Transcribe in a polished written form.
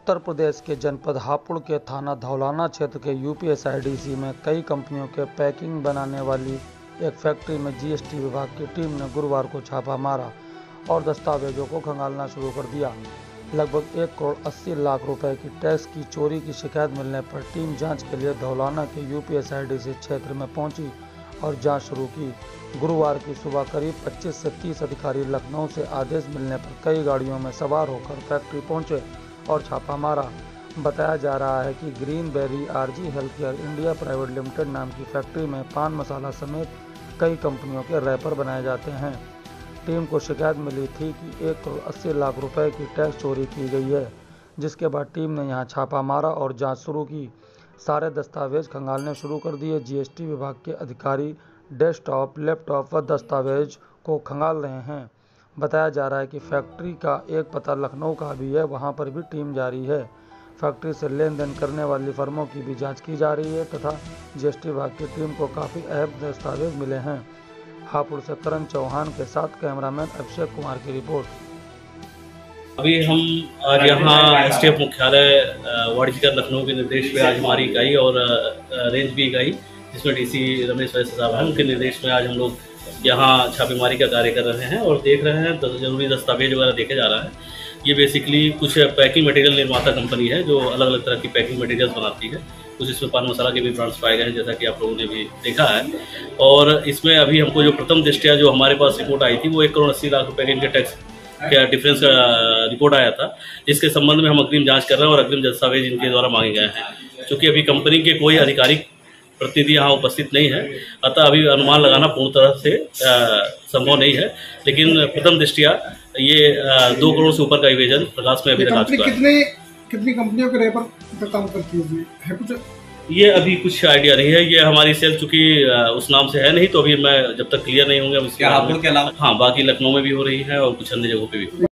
उत्तर प्रदेश के जनपद हापुड़ के थाना धौलाना क्षेत्र के यूपीएसआईडीसी में कई कंपनियों के पैकिंग बनाने वाली एक फैक्ट्री में जीएसटी विभाग की टीम ने गुरुवार को छापा मारा और दस्तावेजों को खंगालना शुरू कर दिया। लगभग 1 करोड़ 80 लाख रुपए की टैक्स की चोरी की शिकायत मिलने पर टीम जांच के लिए धौलाना के यूपीएसआईडीसी क्षेत्र में पहुंची और जांच शुरू की। गुरुवार की सुबह करीब 25 से 30 अधिकारी लखनऊ से आदेश मिलने पर कई गाड़ियों में सवार होकर फैक्ट्री पहुंचे और छापा मारा। बताया जा रहा है कि Green Berry RG Healthcare India Private Limited नाम की फैक्ट्री में पान मसाला समेत कई कंपनियों के रैपर बनाए जाते हैं। टीम को शिकायत मिली थी कि 1 करोड़ 80 लाख रुपए की टैक्स चोरी की गई है, जिसके बाद टीम ने यहां छापा मारा और जांच शुरू की। सारे दस्तावेज खंगालने शुरू कर दिए। जीएसटी विभाग के अधिकारी डेस्कटॉप, लैपटॉप व दस्तावेज को खंगाल रहे हैं। बताया जा रहा है कि फैक्ट्री का एक पता लखनऊ का भी है, वहां पर भी टीम जारी है। फैक्ट्री से लेन देन करने वाली फर्मों की भी जांच की जा रही है तथा जीएसटी विभाग की टीम को काफ़ी अहम दस्तावेज मिले हैं। हापुड़ से करण चौहान के साथ कैमरामैन अभिषेक कुमार की रिपोर्ट। अभी हम आज यहाँ एसटीएफ मुख्यालय वाणिज्यकर लखनऊ के निर्देश में आज हमारी इकाई और रेंज भी इकाई जिसमें डीसी रमेश वैश्य साहब हैं, उनके निर्देश में आज हम लोग यहाँ छापेमारी का कार्य कर रहे हैं और देख रहे हैं जरूरी दस्तावेज वगैरह देखे जा रहा है। ये बेसिकली कुछ पैकिंग मटेरियल निर्माता कंपनी है जो अलग अलग तरह की पैकिंग मटेरियल्स बनाती है। कुछ इसमें पान मसाला के भी ब्रांड्स पाए गए हैं, जैसा कि आप लोगों ने भी देखा है। और इसमें अभी हमको जो प्रथम दृष्टया जो हमारे पास रिपोर्ट आई थी वो 1 करोड़ 80 लाख रुपए के इनके टैक्स क्या डिफरेंस का रिपोर्ट आया था, जिसके संबंध में हम अग्रिम जांच कर रहे हैं और अग्रिम दस्तावेज इनके द्वारा मांगे गए हैं। चूँकि अभी कंपनी के कोई आधिकारिक प्रतिनिधि यहाँ उपस्थित नहीं है, अतः अभी अनुमान लगाना पूर्ण तरह से संभव नहीं है, लेकिन प्रथम दृष्टया ये 2 करोड़ से ऊपर का विवेचन प्रकाश में अभी तक आ चुका है। कितनी कंपनियों के रेपर पर काम करती है कुछ? ये अभी कुछ आइडिया नहीं है। ये हमारी सेल चूंकि उस नाम से है नहीं, तो अभी मैं जब तक क्लियर नहीं होंगे उसके अलावा हाँ बाकी लखनऊ में भी हो रही है और कुछ अन्य जगहों पे भी।